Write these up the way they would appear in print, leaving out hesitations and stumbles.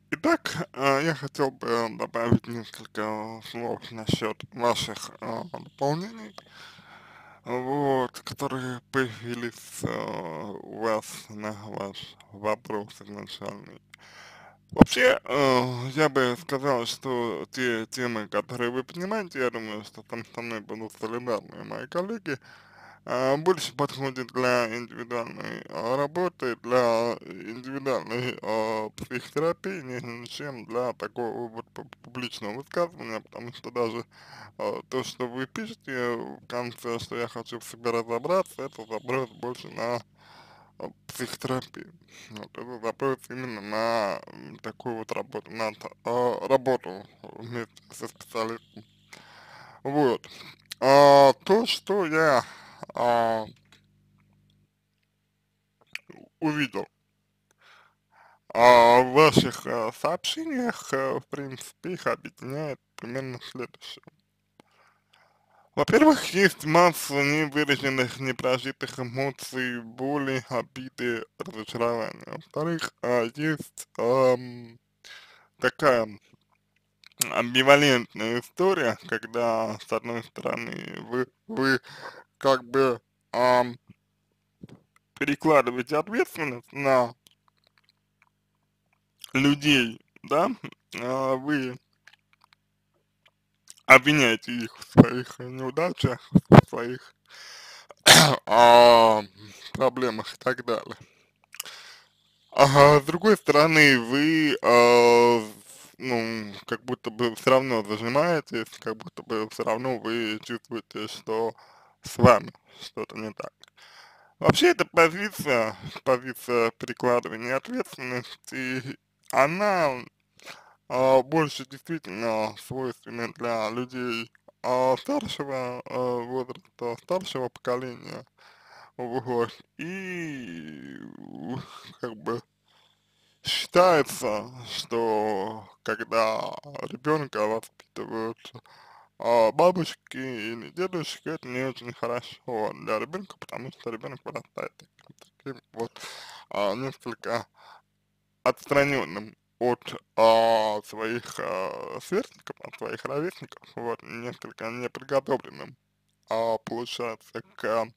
Итак, я хотел бы добавить несколько слов насчет ваших дополнений, вот, которые появились у вас на ваш вопрос изначальный. Вообще, я бы сказал, что те темы, которые вы поднимаете, я думаю, что там со мной будут солидарны мои коллеги, больше подходит для индивидуальной работы, для индивидуальной психотерапии, нежели чем для такого вот публичного высказывания, потому что даже то, что вы пишете в конце, что я хочу в себе разобраться, это запрос больше на психотерапию. Вот, это запрос именно на такую вот работу, на работу вместе со специалистом. Вот. То, что я а, увидел в ваших сообщениях, в принципе, их объединяет примерно следующее. Во-первых, есть масса невыраженных, непрожитых эмоций, боли, обиды, разочарования. Во-вторых, есть такая амбивалентная история, когда, с одной стороны, вы как бы ам, перекладываете ответственность на людей, да, вы обвиняете их в своих неудачах, в своих а, проблемах и так далее. С другой стороны, вы, ну, как будто бы все равно зажимаетесь, как будто бы все равно вы чувствуете, что с вами что-то не так. Вообще, эта позиция перекладывания ответственности, она больше действительно свойственны для людей старшего возраста, старшего поколения, вот, и как бы считается, что когда ребенка воспитывают бабушки или дедушки, это не очень хорошо для ребенка, потому что ребенок вырастает таким вот несколько отстраненным от своих сверстников, от своих ровесников, вот, несколько неподготовленным, получается, к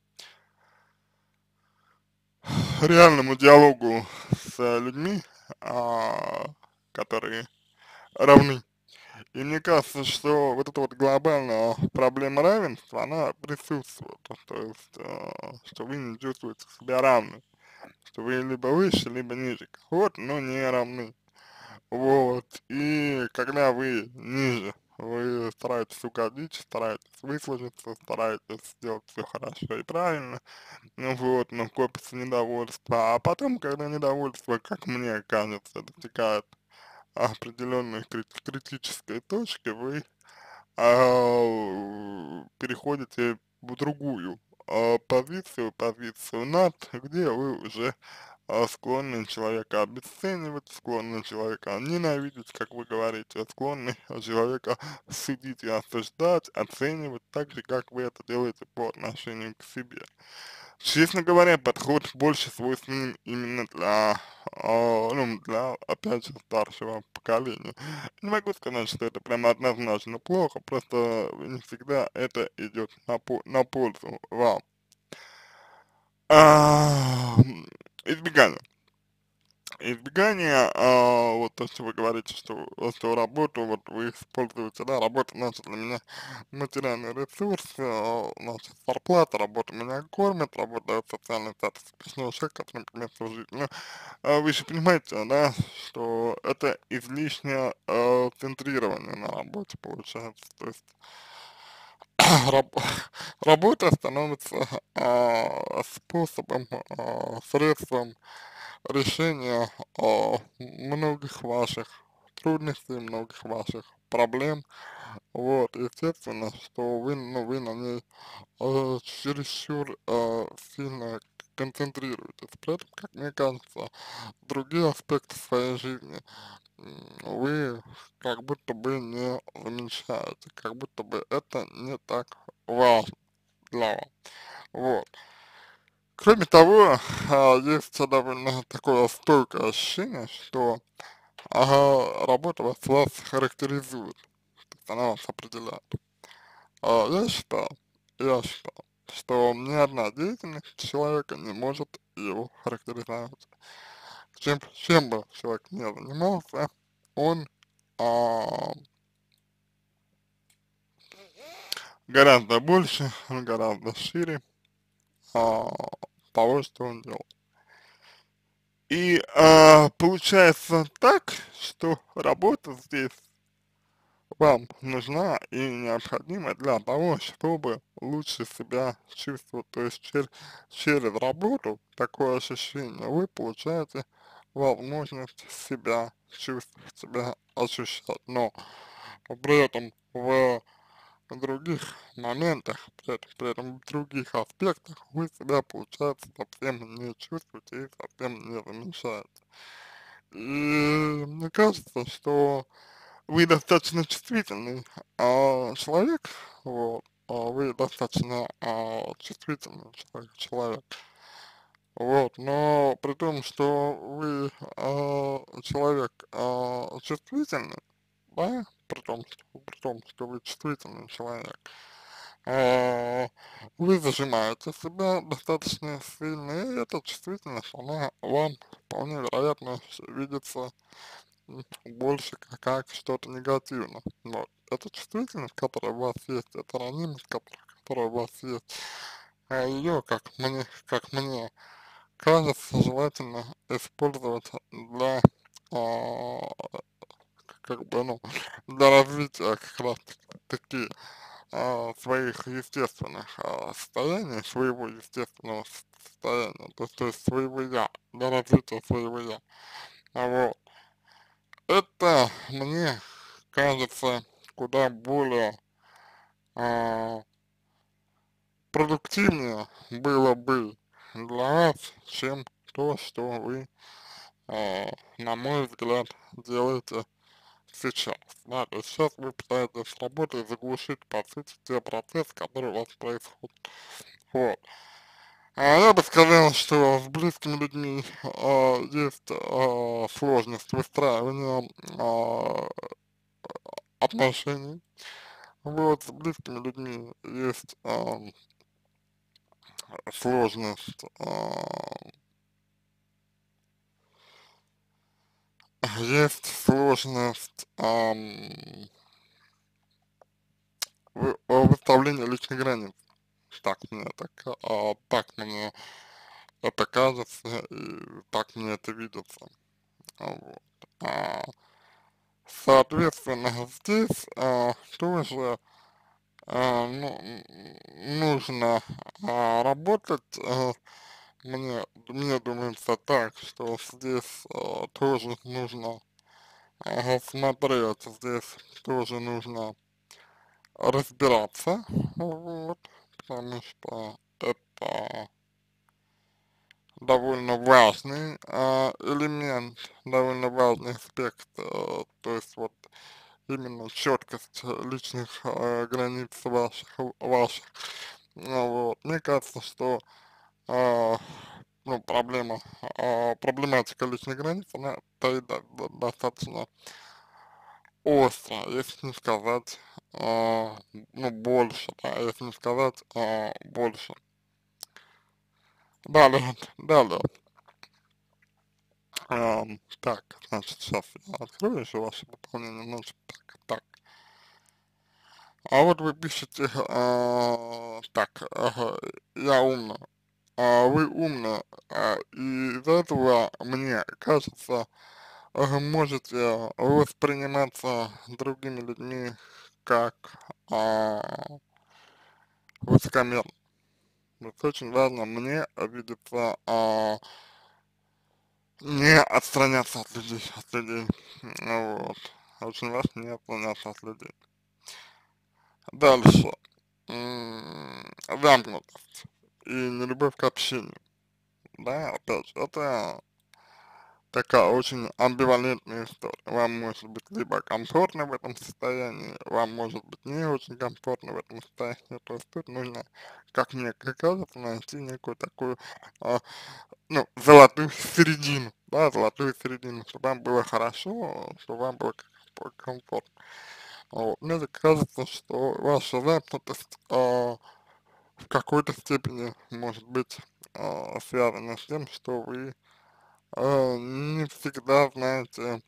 реальному диалогу с людьми, которые равны. И мне кажется, что вот эта вот глобальная проблема равенства, она присутствует, то есть, что вы не чувствуете себя равны, что вы либо выше, либо ниже кого-то, но не равны. Вот, и когда вы ниже, вы стараетесь угодить, стараетесь выслужиться, стараетесь сделать все хорошо и правильно, ну вот, но копится недовольство, а потом, когда недовольство, как мне кажется, достигает определенной критической точки, вы переходите в другую позицию над, где вы уже склонны человека обесценивать, склонны человека ненавидеть, как вы говорите, склонны человека судить и осуждать, оценивать так же, как вы это делаете по отношению к себе. Честно говоря, подход больше свойственен именно для, ну, для, опять же, старшего поколения. Не могу сказать, что это прямо однозначно плохо, просто не всегда это идет на пользу вам. Избегание. Избегание, вот то, что вы говорите, что работу вот вы используете, да, работа, значит, для меня материальный ресурс, значит, зарплата, работа меня кормит, работа дает социальный статус успешного человека, например, свою жизнь. Но вы же понимаете, да, что это излишнее центрирование на работе получается, то есть раб- работа становится способом, средством решения многих ваших трудностей, многих ваших проблем. Вот, естественно, что вы, ну, вы на ней чересчур сильно концентрируетесь. При этом, как мне кажется, другие аспекты своей жизни вы как будто бы не замечаете, как будто бы это не так важно для вас. Вот. Кроме того, есть довольно такое стойкое ощущение, что работа вас характеризует, то есть она вас определяет. Я считаю, я считаю, что ни одна деятельность человека не может его характеризовать. Чем бы человек ни занимался, он а, гораздо больше, гораздо шире а, того, что он делал. И получается так, что работа здесь вам нужна и необходима для того, чтобы лучше себя чувствовать. То есть через работу, такое ощущение, вы получаете возможность себя чувствовать, себя ощущать. Но при этом в других моментах, при этом в других аспектах вы себя, получается, совсем не чувствуете и совсем не замечаете. И мне кажется, что вы достаточно чувствительный человек, вот, вы достаточно чувствительный человек, вот, но при том, что вы человек чувствительный, да, при том, что вы чувствительный человек, а, вы зажимаете себя достаточно сильно, и эта чувствительность, она вам вполне вероятно видится больше как что-то негативное. Вот. Эта чувствительность, которая у вас есть, эта ранимость, которая у вас есть, ее, как мне кажется, желательно использовать для, а, как бы, ну, для развития как раз таки своих естественных состояний, своего естественного состояния, то есть своего я, для развития своего я. Вот. Это мне кажется куда более а, продуктивнее было бы для вас, чем то, что вы, на мой взгляд, делаете сейчас. Да, то есть сейчас вы пытаетесь с работой заглушить, по сути, те процессы, которые у вас происходят. Вот. Я бы сказал, что с близкими людьми есть сложность выстраивания отношений. Вот, с близкими людьми есть сложность, есть сложность выставления личных границ. Так мне это кажется, и так мне это видится. Вот. А, Соответственно, здесь тоже ну, нужно работать. Мне думается так, что здесь тоже нужно смотреть, здесь тоже нужно разбираться, вот, потому что это довольно важный элемент, довольно важный аспект, то есть вот именно четкость личных границ ваших. Вот. Мне кажется, что а, ну, проблематика личных границ, она стоит достаточно остро, если не сказать, ну, больше, да, если не сказать, больше. Далее, так, значит, сейчас я открою еще ваше дополнение, значит, так. А вот вы пишете, так, ага, я умна, вы умны, и из-за этого, мне кажется, можете восприниматься другими людьми как высокомерно. Вот очень важно мне видеться, не отстраняться от людей. Вот. Очень важно не отстраняться от людей. Дальше. Замкнутость и нелюбовь к общению. Да, опять же, это такая очень амбивалентная история. Вам может быть либо комфортно в этом состоянии, вам может быть не очень комфортно в этом состоянии. То есть тут нужно, как мне кажется, найти некую такую, а, ну, золотую середину, да, золотую середину, чтобы вам было хорошо, чтобы вам было комфортно. Вот. Мне так кажется, что ваша замкнутость в какой-то степени может быть связана с тем, что вы не всегда знаете,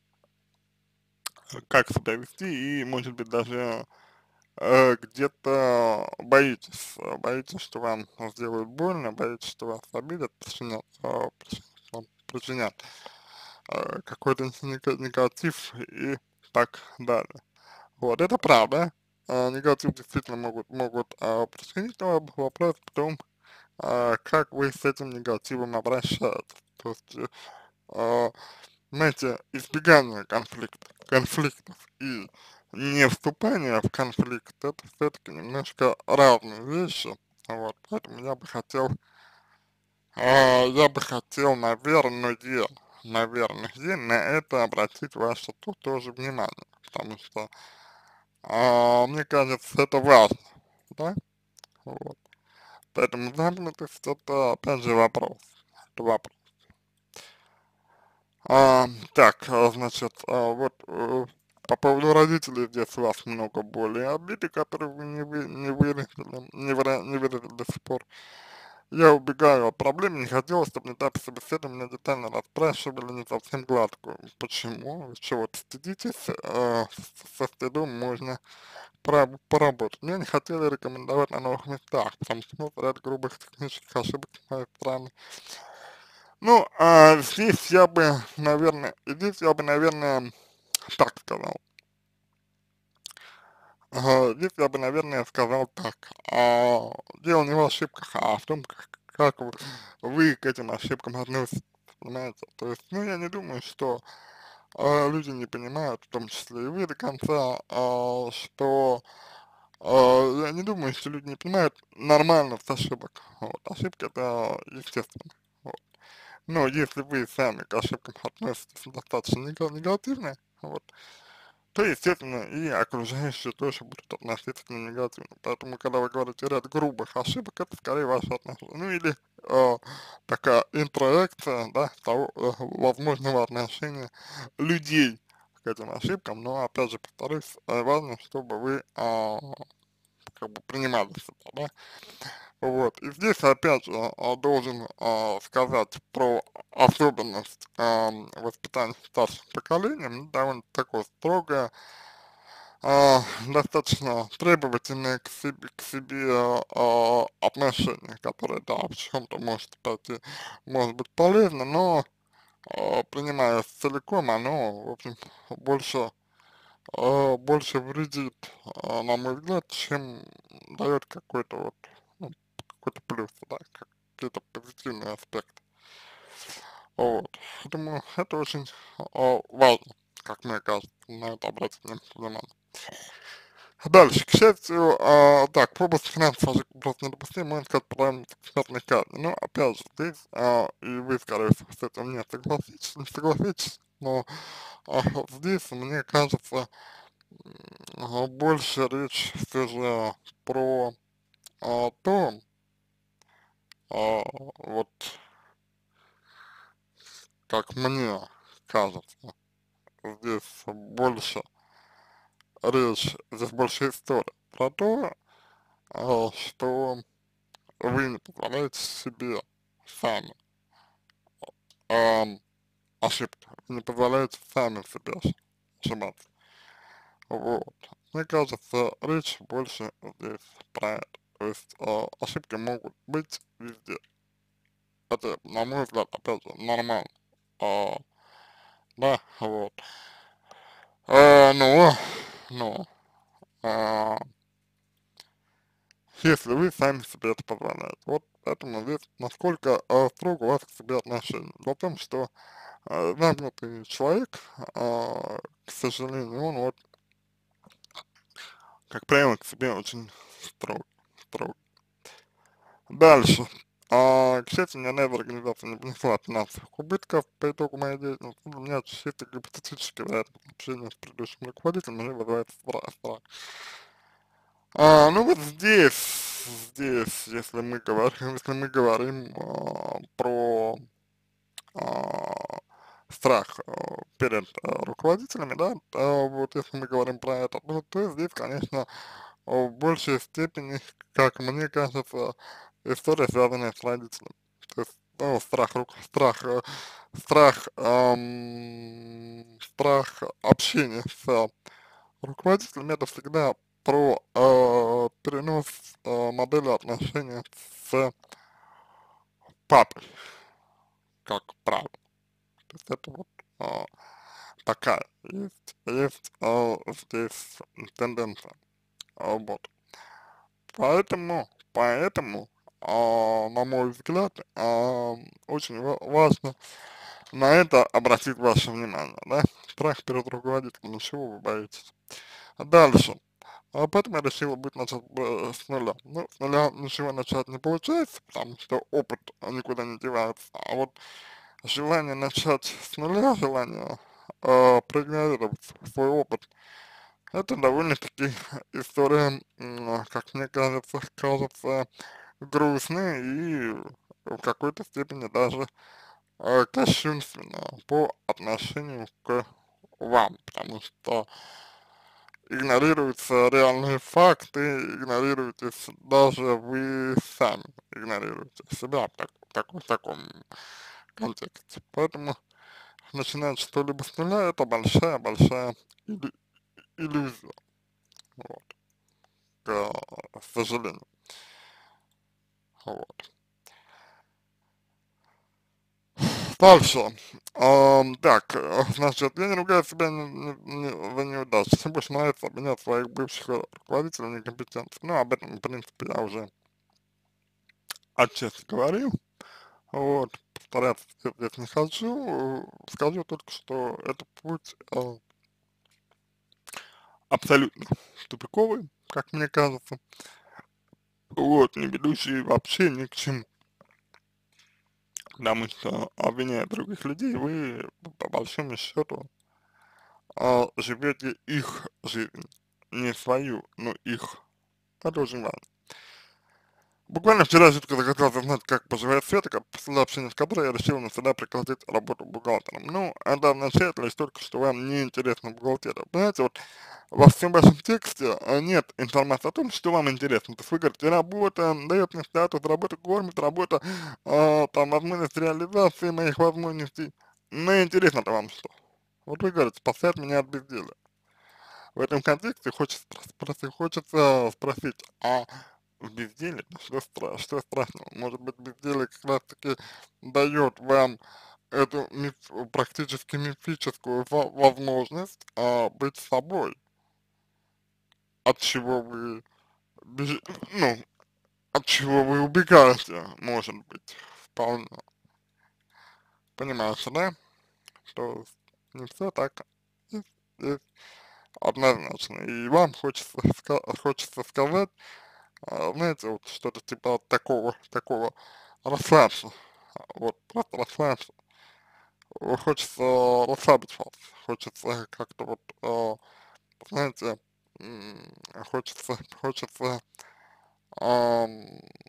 как себя вести, и, может быть, даже где-то боитесь, что вам сделают больно, боитесь, что вас обидят, причинят какой-то негатив и так далее. Вот, это правда. Негатив действительно могут причинить, но вопрос в том, как вы с этим негативом обращаетесь. То есть, э, знаете, избегание конфликтов и не вступание в конфликт, это все-таки немножко разные вещи. Вот, поэтому наверное, на это обратить ваше тоже внимание, потому что, мне кажется, это важно, да, вот. Поэтому замкнутость это, опять же, вопрос. Так, значит, вот по поводу родителей здесь у вас много боли и обиды, которые вы не выразили до сих пор. Я убегаю от проблем, не хотела, чтобы на этапе собеседования меня детально расспрашивали, не совсем гладко. Почему? Вы чего-то стыдитесь? Со стыдом можно поработать. Меня не хотели рекомендовать на новых местах, потому что был ряд грубых технических ошибок с моей стороны. Ну, здесь я бы, наверное, так сказал. Здесь я бы, наверное, сказал так. Дело не в ошибках, а в том, как вы к этим ошибкам относитесь, понимаете? То есть, ну, я не думаю, что люди не понимают, в том числе и вы до конца, я не думаю, что люди не понимают нормальность ошибок. Вот. Ошибки это естественно. Вот. Но если вы сами к ошибкам относитесь достаточно негативно, вот, то, естественно, и окружающие тоже будут относиться к ним негативно. Поэтому, когда вы говорите ряд грубых ошибок, это скорее ваши отношения. Ну или такая интроекция, да, того возможного отношения людей к этим ошибкам. Но, опять же, повторюсь, важно, чтобы вы как бы принимали себя, да. Вот. И здесь, опять же, должен сказать про особенность воспитания старшим поколением, ну, довольно такое строгое, достаточно требовательное к себе отношение, которое, да, в чем-то может быть полезно, но принимая целиком, оно, в общем, больше, больше вредит, на мой взгляд, чем дает какой-то вот, ну, какой-то плюс, да, какие-то позитивные аспекты. Вот. Поэтому это очень важно, как мне кажется, на это обратить внимание. Дальше, к счастью, так, в области финансов просто недопустим, можно сказать, правильно смертной казни. Но, опять же, здесь, и вы, скорее всего, с этим не согласитесь, но здесь, мне кажется, больше речь все же про то, вот, как мне кажется, здесь здесь больше история про то, что вы не позволяете себе сами ам, ошибки, вы не позволяете сами себе ошибаться. Вот. Мне кажется, речь больше здесь про это. То есть ошибки могут быть везде. Это, на мой взгляд, опять же, нормально. А, да, вот. А, но, но, а, если вы сами себе это позволяете. Вот поэтому здесь насколько строго у вас к себе отношение. Дело в том, что замкнутый человек, к сожалению, он вот, как правило, к себе очень строг. Дальше. К счастью, ни одна из организаций не понесла финансовых убытков по итогу моей деятельности. У меня чисто гипотетически вероятно общение с предыдущим руководителем уже вызывает страх. Ну вот здесь, если мы говорим про а, страх перед руководителями, да, вот если мы говорим про это, ну, то здесь, конечно, в большей степени, как мне кажется, история, связанная с родителями. То есть, ну, страх общения с руководителем, это всегда про перенос модели отношений с папой, как правило. То есть это вот а, такая есть здесь тенденция. Вот. Поэтому, на мой взгляд, очень важно на это обратить ваше внимание, да? Страх перед руководителем, чего вы боитесь? Дальше. Поэтому я решила будет начать с нуля. Ну, с нуля ничего начать не получается, потому что опыт никуда не девается. А вот желание начать с нуля, желание проигнорировать свой опыт, это довольно-таки история, как мне кажется грустная и в какой-то степени даже кощунственная по отношению к вам, потому что игнорируются реальные факты, игнорируетесь даже вы сами, игнорируете себя в таком контексте. Поэтому начинать что-либо с нуля, это большая-большая иллюзия, вот, к сожалению, вот. Дальше, так, значит, я не ругаю себя за неудачи, всем больше нравится обвинять своих бывших руководителей в некомпетенции, ну, об этом, в принципе, я уже отчасти говорил, вот, повторяться здесь не хочу, скажу только, что это путь абсолютно тупиковый, как мне кажется, вот, не ведущий вообще ни к чему. Потому что, обвиняя других людей, вы по большому счету живете их жизнь, не свою, но их. Это очень важно. Буквально вчера жутко захотелось узнать, как поживает Света, после общения с которой я решил навсегда прекратить работу бухгалтером. Ну, это означает лишь только, что вам не интересно бухгалтерия. Понимаете, вот во всем вашем тексте нет информации о том, что вам интересно. То есть вы говорите, работа дает мне статус, работа кормит, работа, там, возможность реализации моих возможностей. Но интересно-то вам что? Вот вы говорите, спасает меня от безделия. В этом контексте хочется спросить, а в безделии, что страшного? Может быть, безделие как раз таки дает вам эту практически мифическую возможность быть собой, от чего вы ну, от чего вы убегаете, может быть, вполне. Понимаете, да? Что не все так есть однозначно. И вам хочется сказать, знаете, вот что-то типа такого расслабься, вот, просто расслабься. Хочется расслабить вас, хочется как-то вот, знаете, м, хочется, ам,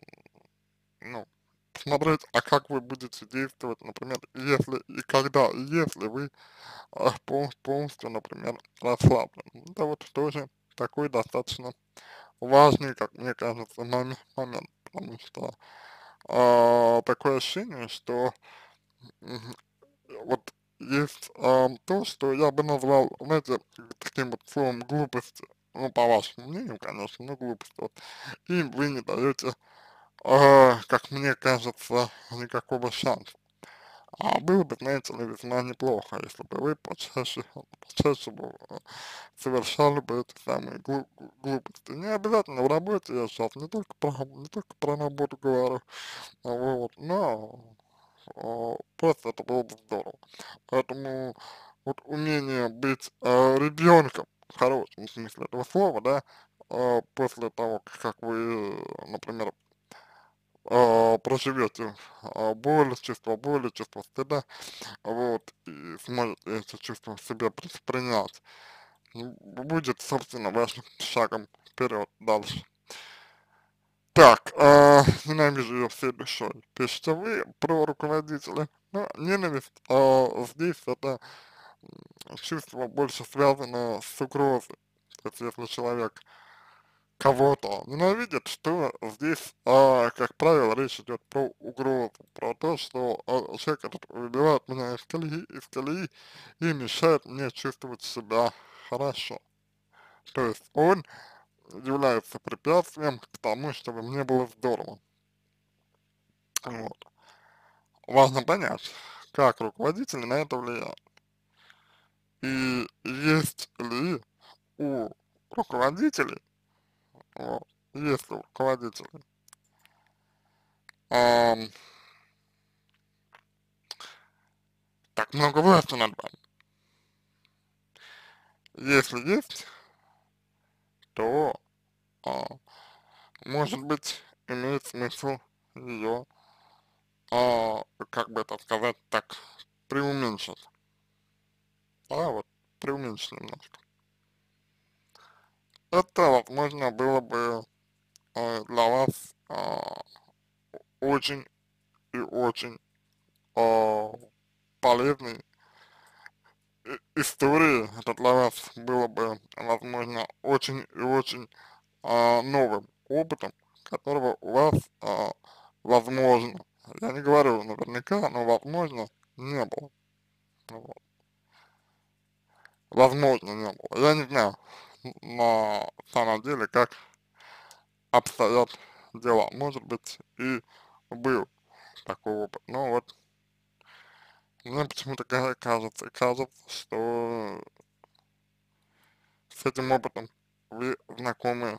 ну, посмотреть, а как вы будете действовать, например, если и когда, если вы полностью, например, расслаблены. Это вот тоже такой достаточно важный, как мне кажется, момент, потому что такое ощущение, что мгм, вот есть то, что я бы назвал, знаете, таким вот словом глупость, ну, по вашему мнению, конечно, но глупость, вот, и вы не даете, как мне кажется, никакого шанса. А было бы, знаете ли, весьма неплохо, если бы вы почаще бы совершали бы эти самые глупости. Не обязательно в работе, я сейчас не только про работу говорю, вот, но просто это было бы здорово. Поэтому вот умение быть ребенком, в хорошем смысле этого слова, да, после того, как вы, например, проживете боль, чувство стыда, вот, и сможете эти чувства в себе принять, будет, собственно, вашим шагом вперед дальше. Так, ненавижу ее всей душой. Пишите вы про руководителя. Ну, ненависть здесь это чувство больше связано с угрозой. То есть, если человек кого-то ненавидит, что здесь, как правило, речь идет про угрозу, про то, что человек этот выбивает меня из колеи и мешает мне чувствовать себя хорошо. То есть он является препятствием к тому, чтобы мне было здорово. Вот. Важно понять, как руководители на это влияют. И есть ли у руководителей, вот, есть ли у руководителей ам, так много власти над вами. Если есть, то, а, может быть, имеет смысл ее, как бы это сказать, так, преуменьшить. Да, вот, преуменьшить немножко. Это, возможно, было бы для вас очень и очень а, полезной истории. Это для вас было бы, возможно, очень и очень новым опытом, которого у вас, возможно, я не говорю наверняка, но возможно, не было. Вот. Возможно, не было. Я не знаю на самом деле, как обстоят дела. Может быть, и был такой опыт. Но вот мне почему-то кажется, что с этим опытом вы знакомы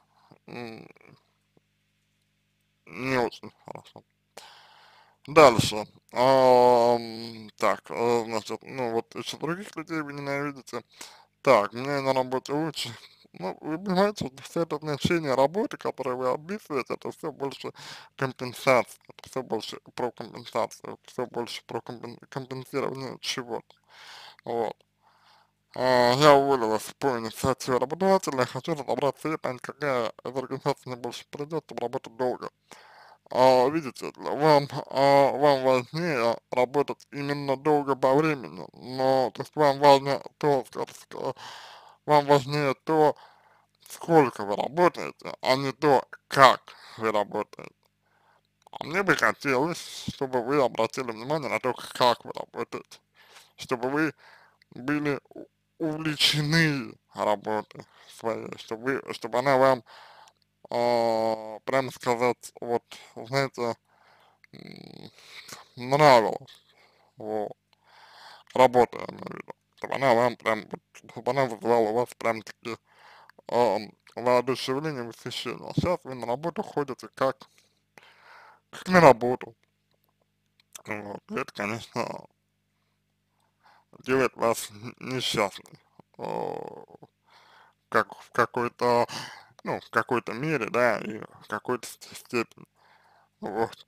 не очень хорошо. Дальше. Так, значит, ну вот еще других людей вы ненавидите. Так, мне на работе лучше. Ну, вы понимаете, что все это значение работы, которое вы описываете, это все больше компенсация, это все больше про компенсацию, это все больше про компенсирование чего-то. Вот. Я уволилась по инициативе работодателя, хочу разобраться и понять, какая из организаций мне больше придет, чтобы работать долго. Видите, вам важнее работать именно долго по времени, но, то есть вам важно то, вам важнее то, сколько вы работаете, а не то, как вы работаете. А мне бы хотелось, чтобы вы обратили внимание на то, как вы работаете, чтобы вы были увлечены работой своей, чтобы она вам, прямо сказать, вот, знаете, м, нравилась, вот, работа, я имею в виду, чтобы она вам прям, вот, чтобы она вызывала у вас прям таки воодушевление, восхищение. А сейчас вы на работу ходите как на работу. Вот. И это, конечно, делает вас несчастной. О, как в какой-то, ну, в какой-то мере, да, и в какой-то степени. Вот.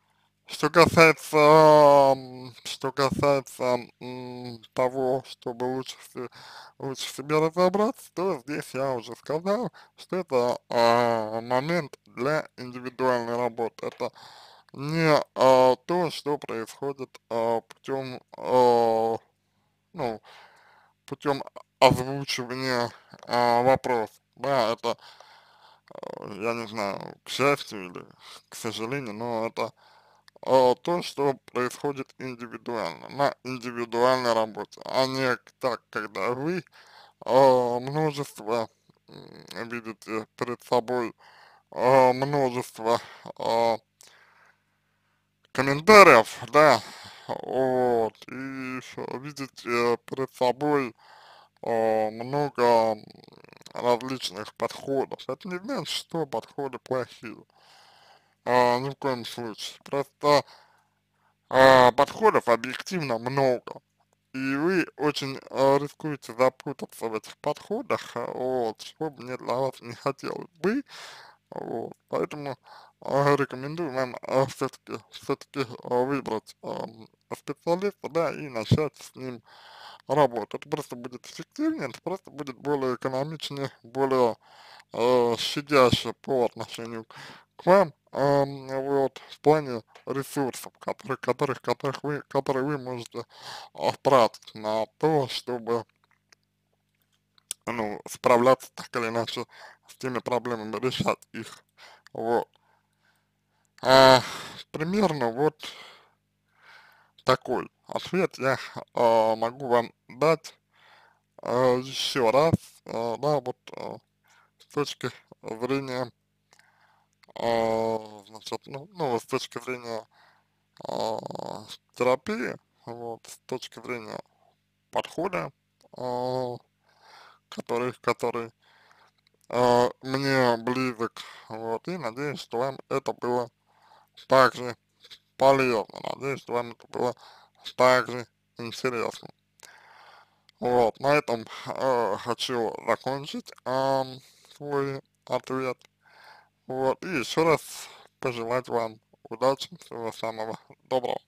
Что касается того, чтобы лучше в себе разобраться, то здесь я уже сказал, что это момент для индивидуальной работы. Это не то, что происходит путем, ну, путем озвучивания вопросов. Да, это, я не знаю, к счастью или к сожалению, но это то, что происходит индивидуально, на индивидуальной работе, а не так, когда вы множество видите перед собой, множество а, комментариев, да, вот, и видите перед собой много различных подходов. Это не значит, что подходы плохие, ни в коем случае. Просто подходов объективно много. И вы очень рискуете запутаться в этих подходах, вот, что мне для вас не хотелось бы, вот, поэтому рекомендую вам все-таки выбрать специалиста, да, и начать с ним работу. Это просто будет эффективнее, это просто будет более экономичнее, более щадяще по отношению к вам, вот, в плане ресурсов, которые вы можете тратить на то, чтобы, ну, справляться так или иначе с теми проблемами, решать их, вот. А, примерно вот такой ответ я могу вам дать еще раз, да, вот с точки зрения, значит, ну, с точки зрения а, терапии, вот, с точки зрения подхода, а, который мне близок, вот, и надеюсь, что вам это было также полезно, надеюсь, что вам это было также интересно. Вот, на этом хочу закончить свой ответ, вот, и еще раз пожелать вам удачи, всего самого доброго.